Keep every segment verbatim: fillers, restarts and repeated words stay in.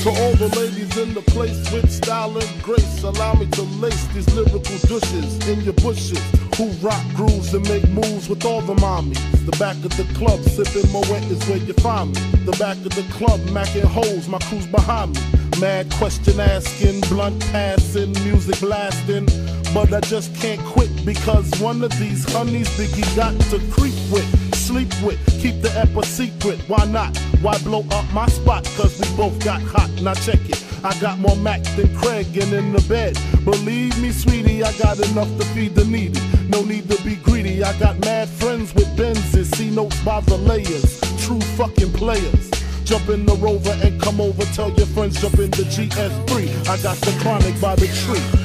To all the ladies in the place with style and grace, allow me to lace these lyrical douches in your bushes, who rock grooves and make moves with all the mommies. The back of the club, sipping Moet is where you find me. The back of the club, macking hoes, my crew's behind me. Mad question asking, blunt passing, music blasting. But I just can't quit because one of these honeys Biggie got to creep with, sleep with, keep the ep a secret. Why not? Why blow up my spot? Cause we both got hot. Now check it. I got more Mac than Craig and in the bed. Believe me, sweetie, I got enough to feed the needy. No need to be greedy. I got mad friends with Benzes, see notes by the layers. True fucking players. Jump in the Rover and come over. Tell your friends jump in the G S three. I got the chronic by the tree.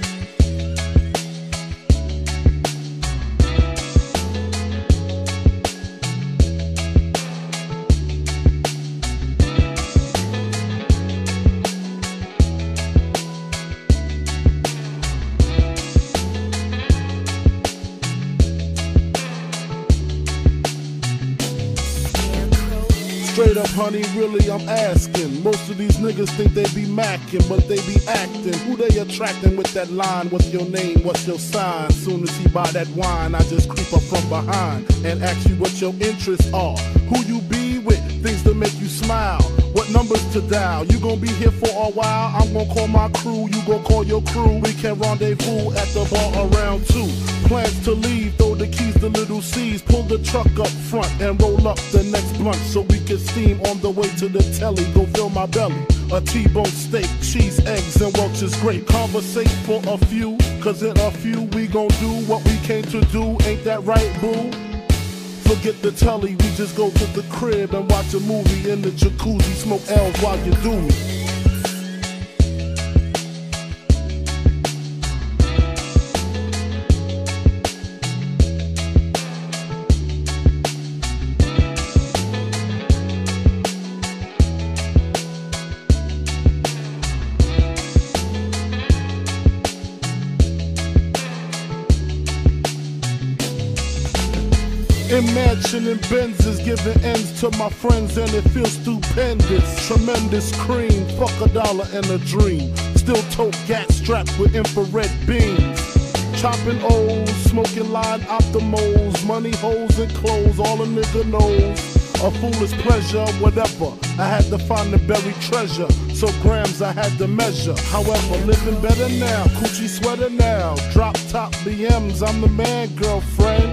Straight up, honey, really, I'm asking. Most of these niggas think they be macking, but they be acting. Who they attracting with that line? What's your name? What's your sign? Soon as he buy that wine, I just creep up from behind and ask you what your interests are. Who you be with? Things that make you smile. What numbers to dial? You gon' be here for a while. I'm gon' call my crew. You gon' call your crew. We can rendezvous at the bar around two. Plans to leave, throw the keys to little C's. Pull the truck up front and roll up the next blunt so we can steam on the way to the telly. Go fill my belly. A T-bone steak, cheese, eggs, and Welch's grape. Conversate for a few, cause in a few we gon' do what we came to do. Ain't that right, boo? Forget the telly, we just go to the crib and watch a movie in the jacuzzi. Smoke L's while you do me. Imagining Benzes giving ends to my friends and it feels stupendous. Tremendous cream, fuck a dollar and a dream. Still tote gat strapped with infrared beams. Chopping O's, smoking line optimals. Money, hoes, and clothes, all a nigga knows. A foolish pleasure, whatever. I had to find the buried treasure, so grams I had to measure. However, living better now, Coochie sweater now. Drop top B Ms, I'm the man, girlfriend.